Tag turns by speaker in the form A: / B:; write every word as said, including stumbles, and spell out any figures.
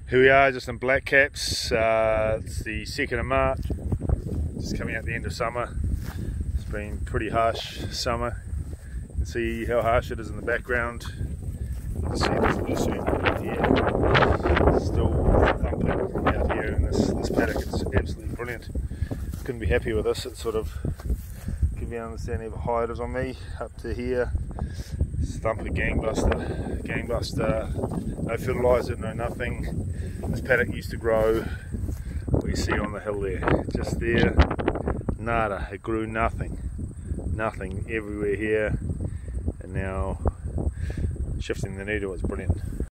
A: Here we are, just in black caps. Uh, it's the second of March, just coming out the end of summer. It's been pretty harsh summer. You can see how harsh it is in the background. You can see there's Lucerne out here, still thumping out here in this, this paddock. It's absolutely brilliant. Couldn't be happy with this. It's sort of, give you an understanding of how high it is on me, up to here. Thumper gangbuster, gangbuster, no fertiliser, no nothing. This paddock used to grow, what you see on the hill there, just there, nada, it grew nothing, nothing everywhere here, and now shifting the needle is brilliant.